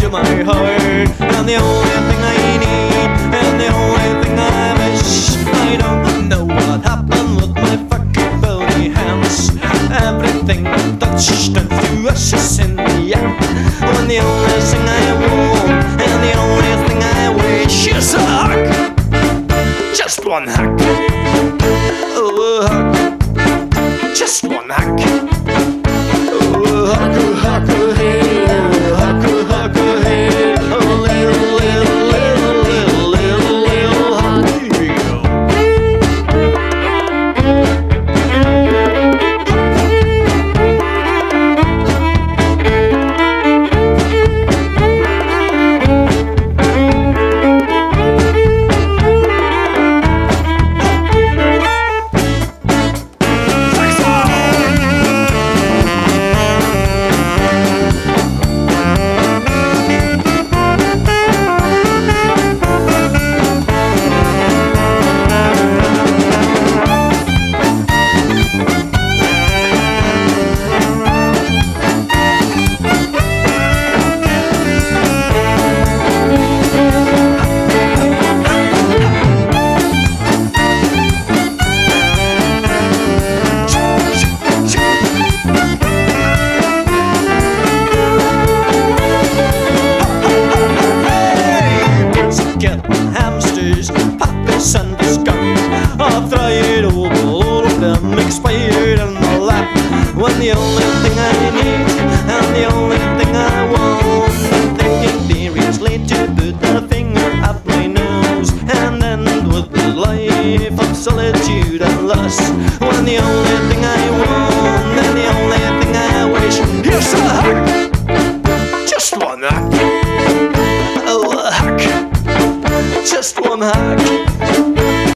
my heart. And the only thing I need, and the only thing I wish, I don't know what happened with my fucking bony hands. Everything I touch turns to ashes in the end. When the only thing I want, and the only thing I wish is a hug. Just one hug. Oh, a hug. Just one hug. Oh, a hug, a hug, a hey, oh, a hug, a hug, a hey, oh, little, little, little, little, little, little hug. Here you go. When the only thing I need, and the only thing I want, thinking seriously to put a finger up my nose and end with the life of solitude and lust. When the only